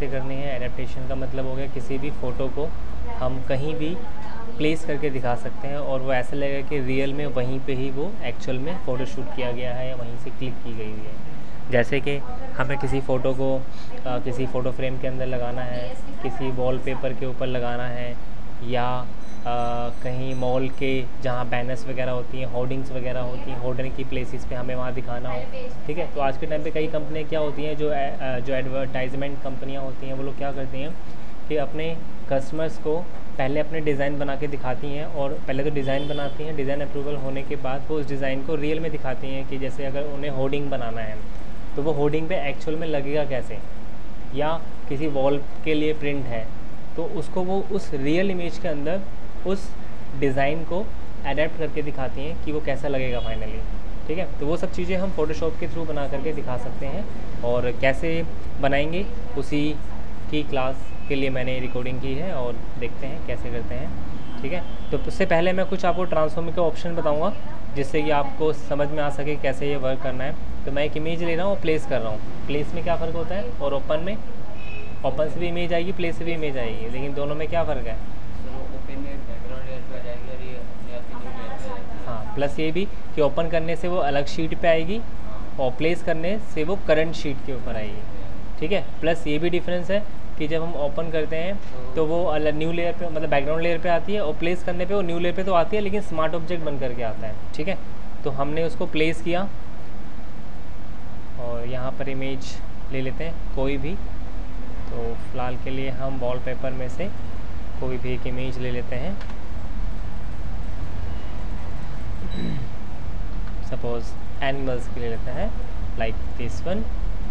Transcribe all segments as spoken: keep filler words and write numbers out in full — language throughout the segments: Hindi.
कैसे करनी है। एडेप्टेशन का मतलब हो गया किसी भी फ़ोटो को हम कहीं भी प्लेस करके दिखा सकते हैं और वो ऐसा लगेगा कि रियल में वहीं पे ही वो एक्चुअल में फ़ोटो शूट किया गया है या वहीं से क्लिक की गई हुई है। जैसे कि हमें किसी फ़ोटो को आ, किसी फ़ोटो फ्रेम के अंदर लगाना है, किसी वॉलपेपर के ऊपर लगाना है, या आ, कहीं मॉल के जहाँ बैनर्स वगैरह होती हैं, होर्डिंग्स वगैरह होती हैं, होर्डिंग की प्लेसेस पे हमें वहाँ दिखाना हो, ठीक है। तो आज के टाइम पे कई कंपनियाँ क्या होती हैं, जो ए, जो एडवर्टाइजमेंट कंपनियाँ होती हैं, वो लोग क्या करती हैं कि अपने कस्टमर्स को पहले अपने डिज़ाइन बना के दिखाती हैं, और पहले तो डिज़ाइन बनाती हैं, डिज़ाइन अप्रूवल होने के बाद वो उस डिज़ाइन को रियल में दिखाती हैं कि जैसे अगर उन्हें होर्डिंग बनाना है तो वो होर्डिंग पे एक्चुअल में लगेगा कैसे, या किसी वॉल के लिए प्रिंट है तो उसको वो उस रियल इमेज के अंदर उस डिज़ाइन को अडेप्ट करके दिखाती हैं कि वो कैसा लगेगा फाइनली, ठीक है। तो वो सब चीज़ें हम फोटोशॉप के थ्रू बना करके दिखा सकते हैं, और कैसे बनाएंगे उसी की क्लास के लिए मैंने रिकॉर्डिंग की है और देखते हैं कैसे करते हैं, ठीक है। तो उससे पहले मैं कुछ आपको ट्रांसफॉर्म के ऑप्शन बताऊंगा जिससे कि आपको समझ में आ सके कैसे ये वर्क करना है। तो मैं एक इमेज ले रहा हूँ और प्लेस कर रहा हूँ। प्लेस में क्या फ़र्क होता है और ओपन में? ओपन से भी इमेज आएगी, प्लेस से भी इमेज आएगी, लेकिन दोनों में क्या फ़र्क है? हाँ, प्लस ये भी कि ओपन करने से वो अलग शीट पे आएगी और प्लेस करने से वो करंट शीट के ऊपर आएगी, ठीक है। प्लस ये भी डिफरेंस है कि जब हम ओपन करते हैं तो वो अलग न्यू लेयर पे, मतलब बैकग्राउंड लेयर पे आती है, और प्लेस करने पे वो न्यू लेयर पे तो आती है लेकिन स्मार्ट ऑब्जेक्ट बन करके आता है, ठीक है। तो हमने उसको प्लेस किया और यहाँ पर इमेज ले लेते हैं कोई भी। तो फ़िलहाल के लिए हम वॉलपेपर में से कोई भी एक इमेज ले लेते हैं, सपोज एनिमल्स की ले लेते हैं, लाइक दिस वन।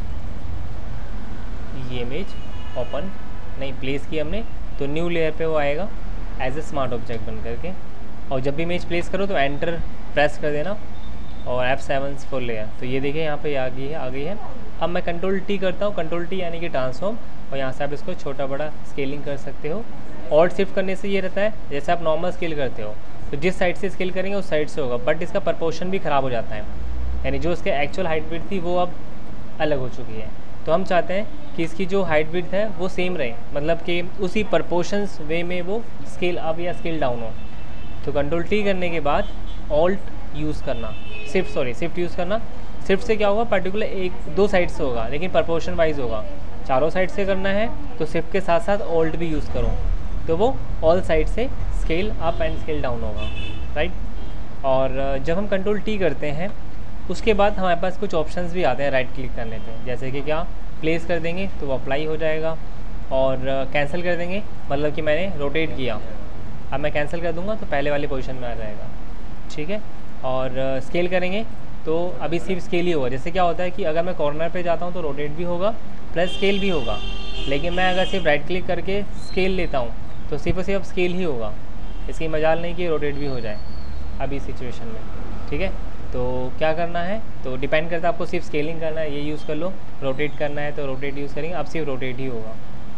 ये इमेज ओपन नहीं प्लेस की हमने, तो न्यू लेयर पे वो आएगा एज ए स्मार्ट ऑब्जेक्ट बन करके। और जब भी इमेज प्लेस करो तो एंटर प्रेस कर देना और एफ सेवन फॉर लेयर। तो ये देखिए यहाँ पे आ गई है आ गई है अब मैं कंट्रोल टी करता हूँ, कंट्रोल टी यानी कि ट्रांसफॉर्म, और यहाँ से आप इसको छोटा बड़ा स्केलिंग कर सकते हो। और शिफ्ट करने से ये रहता है जैसे आप नॉर्मल स्केल करते हो तो जिस साइड से स्केल करेंगे उस साइड से होगा, बट इसका प्रपोर्शन भी ख़राब हो जाता है, यानी जो इसके एक्चुअल हाइट विड्थ थी वो अब अलग हो चुकी है। तो हम चाहते हैं कि इसकी जो हाइट विड्थ है वो सेम रहे, मतलब कि उसी प्रपोर्शंस वे में वो स्केल अप या स्केल डाउन हो। तो कंट्रोल टी करने के बाद ऑल्ट यूज़ करना, शिफ्ट सॉरी शिफ्ट यूज़ करना। शिफ्ट से क्या होगा, पर्टिकुलर एक दो साइड से होगा लेकिन प्रपोर्शन वाइज होगा। चारों साइड से करना है तो शिफ्ट के साथ साथ ऑल्ट भी यूज़ करो, तो वो ऑल साइड से scale up and scale down होगा, राइट। और जब हम कंट्रोल टी करते हैं उसके बाद हमारे पास कुछ ऑप्शंस भी आते हैं राइट क्लिक करने पे, जैसे कि क्या प्लेस कर देंगे तो वो अप्लाई हो जाएगा, और कैंसिल कर देंगे मतलब कि मैंने रोटेट किया, अब मैं कैंसिल कर दूंगा तो पहले वाली पोजीशन में आ जाएगा, ठीक है। और स्केल करेंगे तो अभी सिर्फ स्केल ही होगा। जैसे क्या होता है कि अगर मैं कॉर्नर पे जाता हूँ तो रोटेट भी होगा प्लस स्केल भी होगा, लेकिन मैं अगर सिर्फ राइट क्लिक करके स्केल लेता हूँ तो सिर्फ और सिर्फ स्केल ही होगा, इसकी मजाल नहीं कि रोटेट भी हो जाए अभी सिचुएशन में, ठीक है। तो क्या करना है, तो डिपेंड करता है आपको सिर्फ स्केलिंग करना है ये यूज़ कर लो, रोटेट करना है तो रोटेट यूज़ करेंगे, अब सिर्फ रोटेट ही होगा।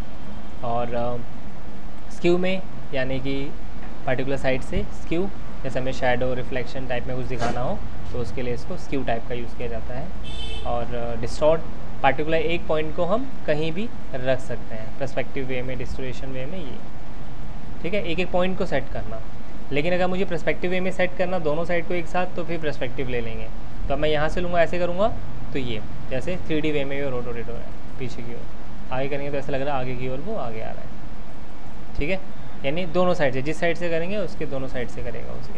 और स्क्यू में यानी कि पर्टिकुलर साइड से स्क्यू, जैसे हमें शैडो रिफ्लेक्शन टाइप में कुछ दिखाना हो तो उसके लिए इसको स्क्यू टाइप का यूज़ किया जाता है। और डिस्टॉर्ट पर्टिकुलर एक पॉइंट को हम कहीं भी रख सकते हैं, पर्सपेक्टिव वे में, डिस्टोरेशन वे में, ये ठीक है, एक एक पॉइंट को सेट करना। लेकिन अगर मुझे पर्सपेक्टिव वे में सेट करना दोनों साइड को एक साथ, तो फिर पर्सपेक्टिव ले लेंगे। तो अब मैं यहाँ से लूँगा, ऐसे करूँगा तो ये जैसे थ्री डी वे में वो रोटेट हो रहा है पीछे की ओर, आगे करेंगे तो ऐसा लग रहा है आगे की ओर वो आगे आ रहा है, ठीक है। यानी दोनों साइड से, जिस साइड से करेंगे उसके दोनों साइड से करेगा, उसके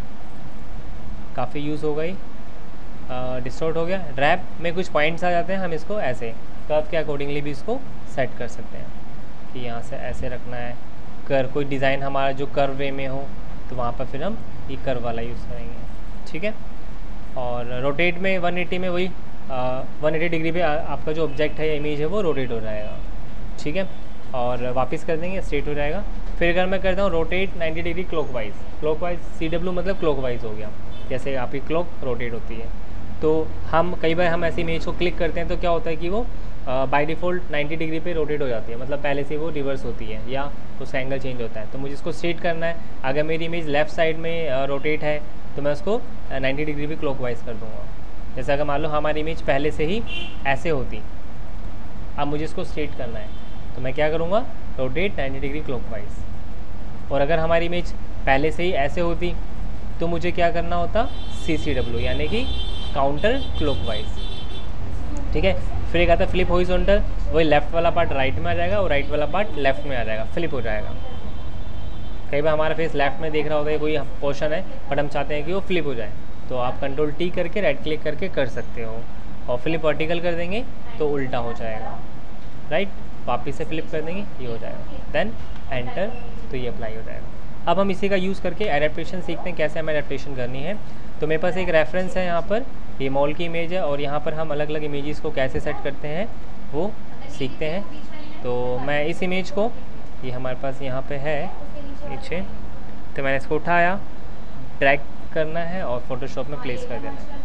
काफ़ी यूज़ हो गई। डिस्टॉर्ट हो गया। रैप में कुछ पॉइंट्स आ जाते हैं, हम इसको ऐसे कर्व के अकॉर्डिंगली भी इसको सेट कर सकते हैं कि यहाँ से ऐसे रखना है। कर कोई डिज़ाइन हमारा जो कर्व वे में हो तो वहाँ पर फिर हम ये कर्व वाला यूज़ करेंगे, ठीक है। और रोटेट में वन एटी में वही वन एटी डिग्री पे आ, आपका जो ऑब्जेक्ट है या इमेज है वो रोटेट हो जाएगा, ठीक है। और वापस कर देंगे, स्ट्रेट हो जाएगा। फिर अगर मैं करता हूँ rotate ninety degree clockwise, clockwise C W मतलब क्लॉकवाइज हो गया, जैसे आपकी क्लॉक रोटेट होती है। तो हम कई बार हम ऐसी इमेज को क्लिक करते हैं तो क्या होता है कि वो बाय डिफ़ॉल्ट नाइन्टी डिग्री पे रोटेट हो जाती है, मतलब पहले से वो रिवर्स होती है या उसका एंगल चेंज होता है। तो मुझे इसको स्ट्रेट करना है। अगर मेरी इमेज लेफ़्ट साइड में रोटेट है तो मैं उसको नाइन्टी डिग्री पे क्लॉकवाइज कर दूँगा। जैसे अगर मान लो हमारी इमेज पहले से ही ऐसे होती, अब मुझे इसको स्ट्रेट करना है तो मैं क्या करूँगा, रोटेट नाइन्टी डिग्री क्लॉकवाइज। और अगर हमारी इमेज पहले से ही ऐसे होती तो मुझे क्या करना होता, सी सी डब्ल्यू यानी कि काउंटर क्लॉकवाइज। ठीक है, फिर एक आता है फ्लिप हॉरिजॉन्टल, वही लेफ़्ट वाला पार्ट राइट में आ जाएगा और राइट वाला पार्ट लेफ़्ट में आ जाएगा, फ्लिप हो जाएगा। कई बार हमारा फेस लेफ़्ट में देख रहा होता है कोई पोर्शन है, बट हम चाहते हैं कि वो फ्लिप हो जाए, तो आप कंट्रोल टी करके राइट क्लिक करके कर सकते हो, और फ्लिप वर्टिकल कर देंगे तो उल्टा हो जाएगा, राइट। वापस से फ्लिप कर देंगे, ये हो जाएगा, देन एंटर, तो ये अप्लाई हो जाएगा। अब हम इसी का यूज़ करके एडेप्टेशन सीखते हैं, कैसे हमें एडेप्टेशन करनी है। तो मेरे पास एक रेफरेंस है यहाँ पर, ये मॉल की इमेज है, और यहाँ पर हम अलग अलग इमेजेस को कैसे सेट करते हैं वो सीखते हैं। तो मैं इस इमेज को, ये हमारे पास यहाँ पे है नीचे, तो मैंने इसको उठाया, ड्रैग करना है और फोटोशॉप में प्लेस कर देना है।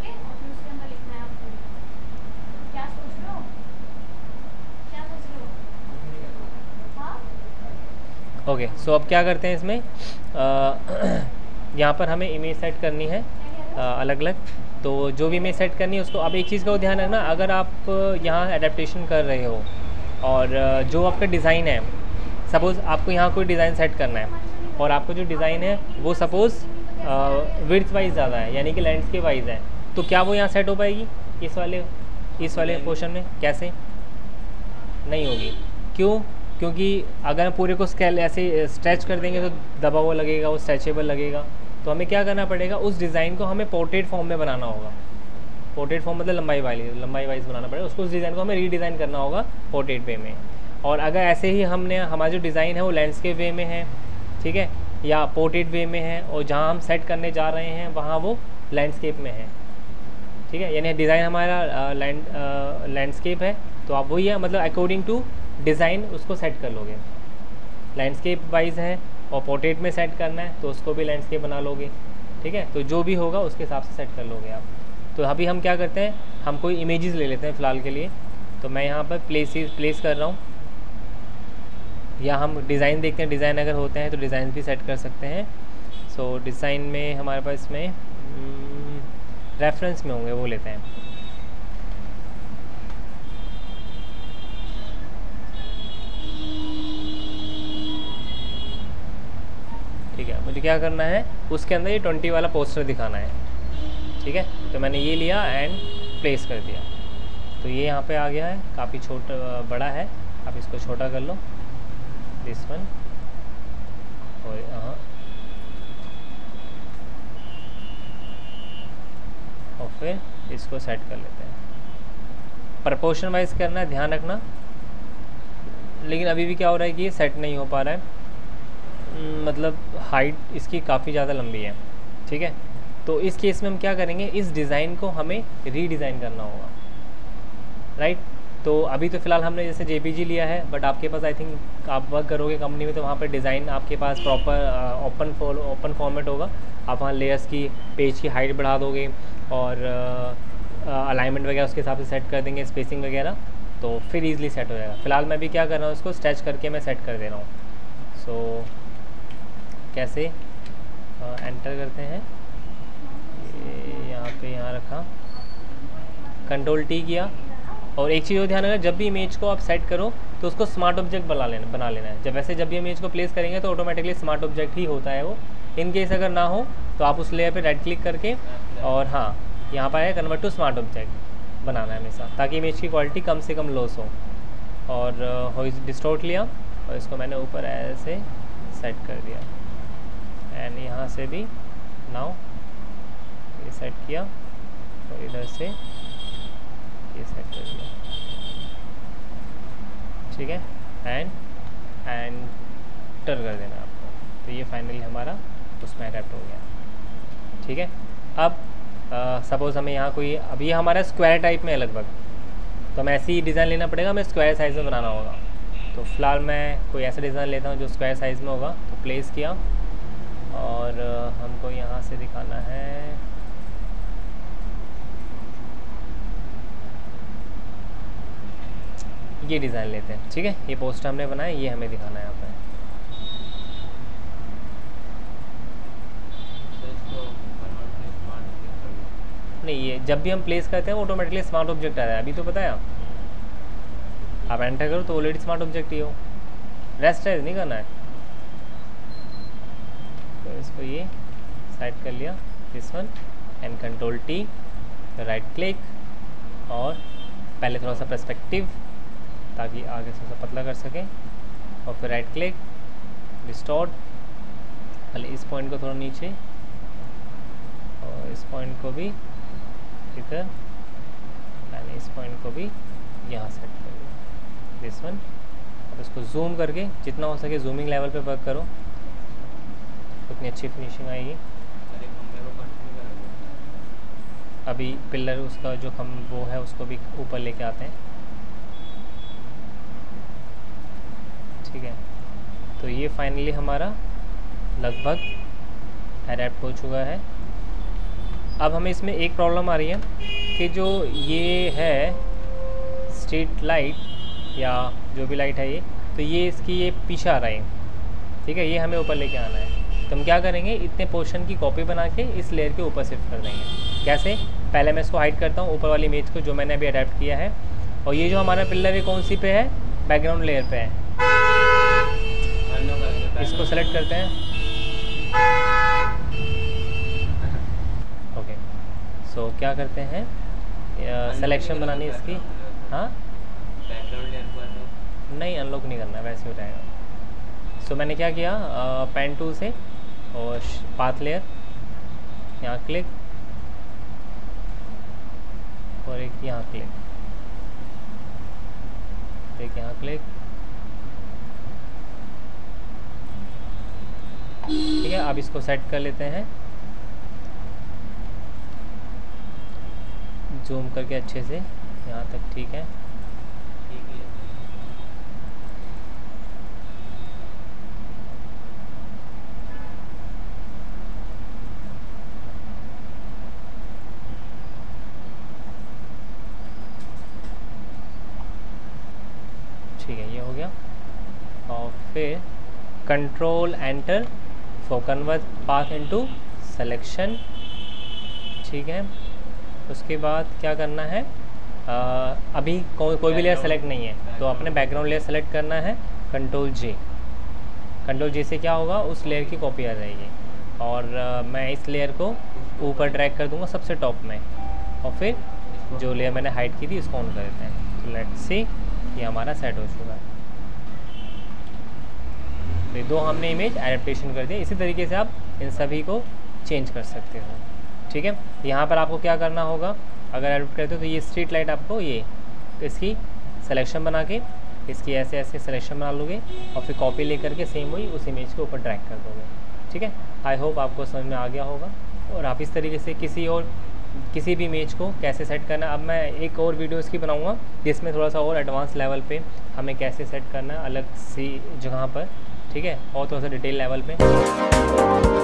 ओके, सो अब क्या करते हैं इसमें, यहाँ पर हमें इमेज सेट करनी है अलग अलग। तो जो भी इमेज सेट करनी है उसको, अब एक चीज़ का ध्यान रखना, अगर आप यहाँ एडेप्टेशन कर रहे हो और जो आपका डिज़ाइन है, सपोज़ आपको यहाँ कोई डिज़ाइन सेट करना है और आपको जो डिज़ाइन है वो सपोज़ विड्थ वाइज ज़्यादा है, यानी कि लैंडस्केप वाइज है, तो क्या वो यहाँ सेट हो पाएगी इस वाले इस वाले पोर्शन में? कैसे नहीं होगी? क्यों? क्योंकि अगर हम पूरे को स्केल ऐसे स्ट्रेच कर देंगे तो दबा हुआ लगेगा, वो स्ट्रेचेबल लगेगा। तो हमें क्या करना पड़ेगा, उस डिज़ाइन को हमें पोर्ट्रेट फॉर्म में बनाना होगा। पोर्ट्रेट फॉर्म मतलब लंबाई वाली लंबाई वाइज बनाना पड़ेगा उसको, उस डिज़ाइन को हमें रीडिज़ाइन करना होगा पोर्ट्रेट वे में। और अगर ऐसे ही हमने, हमारा जो डिज़ाइन है वो लैंडस्केप वे में है, ठीक है, या पोर्ट्रेट वे में है, और जहाँ हम सेट करने जा रहे हैं वहाँ वो लैंडस्केप में है, ठीक है, यानी डिज़ाइन हमारा लैंड लैंडस्केप है, तो आप वही है, मतलब अकॉर्डिंग टू डिज़ाइन उसको सेट कर लोगे। लैंडस्केप वाइज है और पोर्ट्रेट में सेट करना है तो उसको भी लैंडस्केप बना लोगे, ठीक है। तो जो भी होगा उसके हिसाब से सेट कर लोगे आप। तो अभी हम क्या करते हैं, हम कोई इमेजेस ले लेते हैं फ़िलहाल के लिए। तो मैं यहाँ पर प्लेस प्लेस कर रहा हूँ, या हम डिज़ाइन देखते हैं, डिज़ाइन अगर होते हैं तो डिज़ाइन भी सेट कर सकते हैं। सो डिज़ाइन में हमारे पास इसमें रेफरेंस में होंगे, वो लेते हैं। ठीक है, मुझे क्या करना है, उसके अंदर ये ट्वेंटी वाला पोस्टर दिखाना है, ठीक है। तो मैंने ये लिया एंड प्लेस कर दिया, तो ये यहाँ पे आ गया है, काफ़ी छोटा बड़ा है, आप इसको छोटा कर लो, दिस वन, और यहाँ, और फिर इसको सेट कर लेते हैं। प्रपोर्शन वाइज करना है, ध्यान रखना। लेकिन अभी भी क्या हो रहा है कि ये सेट नहीं हो पा रहा है, मतलब हाइट इसकी काफ़ी ज़्यादा लंबी है, ठीक है। तो इस केस में हम क्या करेंगे, इस डिज़ाइन को हमें रीडिज़ाइन करना होगा, राइट। तो अभी तो फ़िलहाल हमने जैसे जेपीजी लिया है, बट आपके पास आई थिंक आप वर्क करोगे कंपनी में तो वहाँ पर डिज़ाइन आपके पास proper open fall open format होगा। आप वहाँ लेयर्स की, पेज की हाइट बढ़ा दोगे और अलाइनमेंट वगैरह उसके हिसाब से सेट कर देंगे, स्पेसिंग वगैरह, तो फिर ईजिली सेट हो जाएगा। फ़िलहाल मैं भी क्या कर रहा हूँ, इसको स्ट्रेच करके मैं सेट कर दे रहा हूँ। सो so, कैसे एंटर करते हैं, ये यहाँ पे यहाँ रखा, कंट्रोल टी किया। और एक चीज़ और ध्यान रखना, जब भी इमेज को आप सेट करो तो उसको स्मार्ट ऑब्जेक्ट बना लेना बना लेना है। जब वैसे जब भी इमेज को प्लेस करेंगे तो ऑटोमेटिकली स्मार्ट ऑब्जेक्ट ही होता है वो। इन केस अगर ना हो तो आप उस लेयर पे राइट क्लिक करके, और हाँ यहाँ पर है कन्वर्ट टू स्मार्ट ऑब्जेक्ट बनाना है हमेशा, ताकि इमेज की क्वालिटी कम से कम लॉस हो। और डिस्टॉर्ट लिया और इसको मैंने ऊपर ऐसे सेट कर दिया, एंड यहाँ से भी नाउ ये सेट किया और इधर से ये सेट कर दिया, ठीक है, एंड एंटर कर देना आपको। तो ये फाइनली हमारा उसमें अडैप्ट हो गया, ठीक है। अब सपोज़ हमें यहाँ कोई, अभी हमारा स्क्वायर टाइप में है लगभग, तो हमें ऐसी डिज़ाइन लेना पड़ेगा, हमें स्क्वायर साइज़ में बनाना होगा। तो फ़िलहाल मैं कोई ऐसा डिज़ाइन लेता हूँ जो स्क्वायर साइज़ में होगा। तो प्लेस किया और हमको यहाँ से दिखाना है, ये डिज़ाइन लेते हैं, ठीक है। ये पोस्टर हमने बनाया, ये हमें दिखाना है यहाँ पे। नहीं, ये जब भी हम प्लेस करते हैं ऑटोमेटिकली स्मार्ट ऑब्जेक्ट आ रहा है, अभी तो बताया। आप एंटर करो तो ऑलरेडी स्मार्ट ऑब्जेक्ट ही हो, रेस्टराइज नहीं करना है। तो इसको ये साइड कर लिया, this one, and control T, right click, और पहले थोड़ा सा पर्सपेक्टिव ताकि आगे से थोड़ा पतला कर सकें, और फिर राइट क्लिक, डिस्टॉर्ट, पहले इस पॉइंट को थोड़ा नीचे और इस पॉइंट को भी इधर, पहले इस पॉइंट को भी यहाँ सेट कर दिया, दिस वन। अब इसको जूम करके जितना हो सके जूमिंग लेवल पे वर्क करो, उतनी अच्छी फिनिशिंग आएगी। अभी पिलर उसका जो हम वो है उसको भी ऊपर लेके आते हैं, ठीक है। तो ये फाइनली हमारा लगभग अडैप्ट हो चुका है। अब हमें इसमें एक प्रॉब्लम आ रही है कि जो ये है स्ट्रीट लाइट या जो भी लाइट है ये, तो ये इसकी ये पीछे आ रहा है, ठीक है, ये हमें ऊपर लेके आना है। तो हम क्या करेंगे, इतने पोर्शन की कॉपी बना के इस लेयर के ऊपर शिफ्ट कर देंगे। कैसे, पहले मैं इसको हाइड करता हूँ ऊपर वाली इमेज को जो मैंने अभी अडैप्ट किया है, और ये जो हमारा पिलर है कौन सी पे है, बैकग्राउंड लेयर पे है, इसको सेलेक्ट करते हैं, ओके। सो क्या करते हैं, सिलेक्शन बनानी है इसकी, हाँ नहीं अनलॉक नहीं करना, वैसे हो जाएगा। सो so, मैंने क्या किया, पेन टूल से और पाथ लेयर यहाँ क्लिक और एक यहाँ क्लिक, एक यहाँ क्लिक, ठीक है। अब इसको सेट कर लेते हैं, जूम करके अच्छे से यहाँ तक, ठीक है। ठीक है, ये हो गया। और फिर control enter for convert path into selection, ठीक है। उसके बाद क्या करना है, आ, अभी कोई कोई भी लेयर सेलेक्ट नहीं है तो अपने बैकग्राउंड लेयर सेलेक्ट करना है, कंट्रोल जे, कंट्रोल जे से क्या होगा, उस लेयर की कॉपी आ जाएगी। और आ, मैं इस लेयर को ऊपर ड्रैग कर दूंगा सबसे टॉप में, और फिर जो लेयर मैंने हाइड की थी उसको ऑन कर देते हैं। तो लेट्स सी, ये हमारा सेट हो चुका है। तो दो हमने इमेज एडेप्टेशन कर दिया। इसी तरीके से आप इन सभी को चेंज कर सकते हो, ठीक है। यहाँ पर आपको क्या करना होगा, अगर एडिट करते हो तो ये स्ट्रीट लाइट आपको ये इसकी सिलेक्शन बना के इसकी ऐसे ऐसे सिलेक्शन बना लोगे, और फिर कॉपी लेकर के सेम वही उस इमेज के ऊपर ड्रैग कर दोगे, ठीक है। आई होप आपको समझ में आ गया होगा, और आप इस तरीके से किसी और किसी भी इमेज को कैसे सेट करना। अब मैं एक और वीडियो इसकी बनाऊंगा जिसमें थोड़ा सा और एडवांस लेवल पे हमें कैसे सेट करना है अलग सी जगह पर, ठीक है, और थोड़ा सा डिटेल लेवल पे।